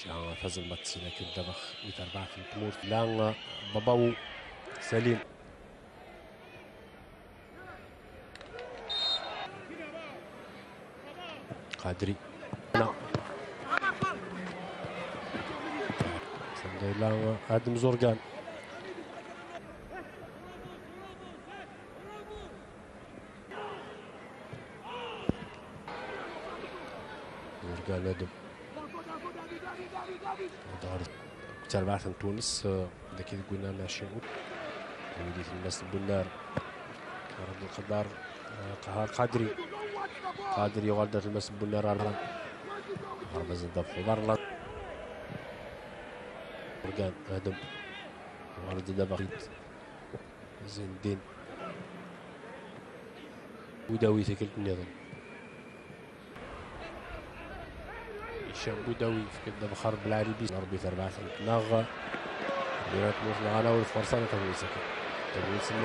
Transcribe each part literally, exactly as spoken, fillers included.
جا فاز الماتش لكن دبخ يتربع في البلور لان باباو سليم قادري سنديلان ادم زورغان زورغان ادم تربع في تونس ذاك اللي قلنا ماشي وليت الناس بالنار رد القدار قهار قادري قادري يغلط المس بالنار على هربز الضف برا زورغان ادم ورد دبخيت زين الدين بوداوي تكلت النظام هشام بوداوي في كده بخرب العربي ربي في أربعة ناغ بيرات موصل على والفرصة تمويل سكن تمويل سنة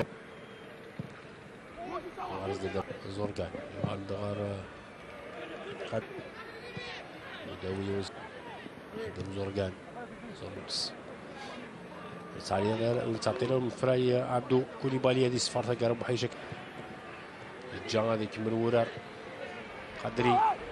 وعرض ده زورغان وعرض غار قد بوداوي قدام زورغان زورغس سالينا وتعطينا المفراي عبدو كوليبالي هذه صفارة قرب حيشك الجان هذه كمل ورار قدري